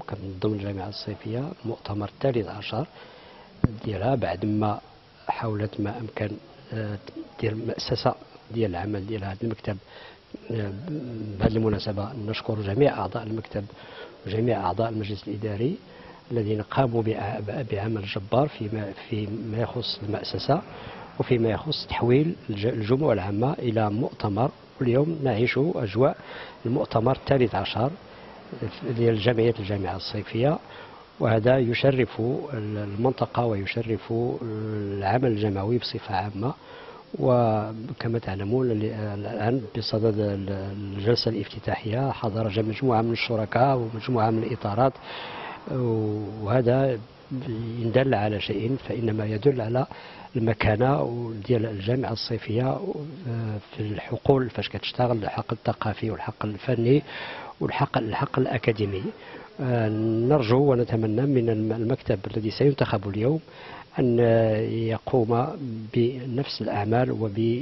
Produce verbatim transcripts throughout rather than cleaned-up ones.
كتنظم الجامعة الصيفية المؤتمر الثالث عشر ديالها بعد ما حاولت ما أمكن ديال المؤسسة ديال العمل ديال هذا المكتب. بهذه المناسبة نشكر جميع أعضاء المكتب وجميع أعضاء المجلس الإداري الذين قاموا بعمل جبار فيما فيما يخص المؤسسة وفيما يخص تحويل الجموع العامة إلى مؤتمر. واليوم نعيش أجواء المؤتمر الثالث عشر ديال جمعية الجامعة الصيفية، وهذا يشرف المنطقة ويشرف العمل الجمعوي بصفة عامة. وكما تعلمون الآن بصدد الجلسة الافتتاحية حضر مجموعة من الشركاء ومجموعة من الإطارات، وهذا إن دل على شيء فإنما يدل على المكانة ديال الجامعة الصيفية في الحقول فاش كتشتغل، الحق الثقافي والحق الفني والحق الحق الأكاديمي. نرجو ونتمنى من المكتب الذي سينتخب اليوم أن يقوم بنفس الأعمال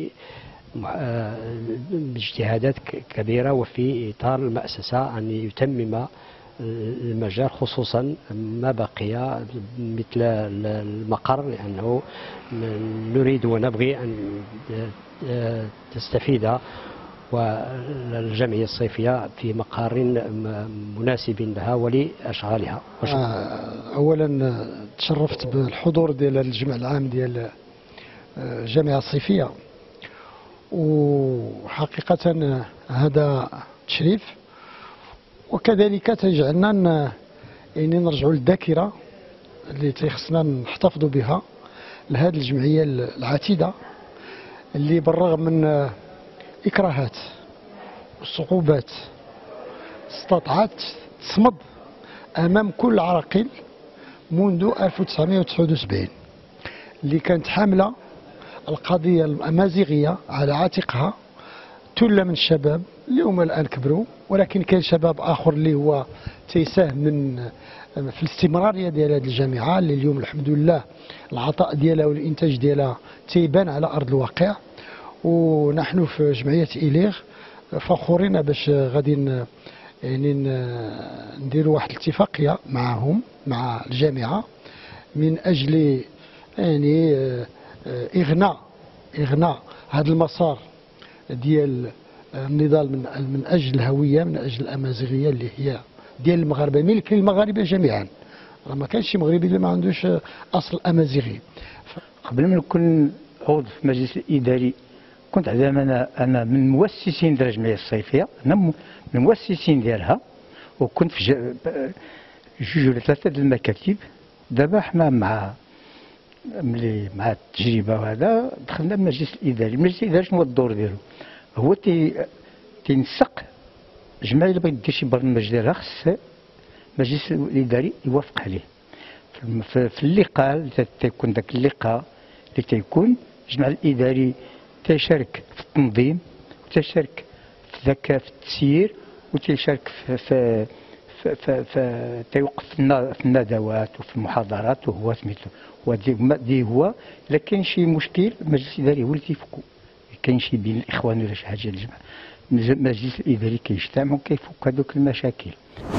وباجتهادات كبيرة وفي إطار المؤسسة أن يتمم المجال، خصوصا ما بقي مثل المقر، لأنه نريد ونبغي أن تستفيد والجمعية الصيفية في مقر مناسب لها ولأشغالها. أولا تشرفت بالحضور ديال الجمع العام ديال الجامعة الصيفية، وحقيقة هذا تشريف، وكذلك تجعلنا يعني نرجعوا للذاكرة اللي تيخصنا نحتفظوا بها لهذه الجمعية العتيدة اللي بالرغم من إكراهات والصعوبات استطاعت تصمد أمام كل عراقيل منذ ألف وتسعمائة وتسعة وسبعين، اللي كانت حاملة القضية الأمازيغية على عاتقها. ثلة من الشباب اللي هما الآن كبروا، ولكن كاين شباب آخر اللي هو تيساهم من في الاستمرارية ديال هذه الجامعة اللي اليوم الحمد لله العطاء ديالها والإنتاج ديالها تيبان على أرض الواقع. ونحن في جمعية إيليغ فخورين باش غادي يعني نديروا واحد الاتفاقية معهم مع الجامعة من أجل يعني إغناء إغناء هذا المسار ديال النضال من من أجل الهوية، من أجل الأمازيغية اللي هي ديال المغاربة، ملك للمغاربة جميعا. راه ما كانش شي مغربي اللي ما عندوش أصل أمازيغي. قبل ما نكون عضو في المجلس الإداري كنت زعما انا انا من المؤسسين ديال الجمعيه الصيفيه، انا من المؤسسين ديالها، وكنت في جوج ولا ثلاثه ديال المكاتب. دابا حنا مع ملي مع التجربه وهذا دخلنا المجلس الاداري. المجلس الاداري شنو هو الدور ديالو؟ هو تي تينسق الجمعيه اللي بغات دير شي برنامج ديالها خص المجلس الاداري يوافق عليه. في اللقاء اللي تيكون ذاك اللقاء اللي تيكون الجمع الاداري تيشارك في التنظيم وتشارك في ذاك في التسيير وتشارك في في في, في, في تيوقف في الندوات وفي المحاضرات، وهو سميتو ودي هو الا كاين شي مشكل المجلس الاداري هو اللي تيفكو. كاين شي بين الاخوان ولا شي حاجه الجمع المجلس الاداري كيجتمع وكيفك هذوك المشاكل.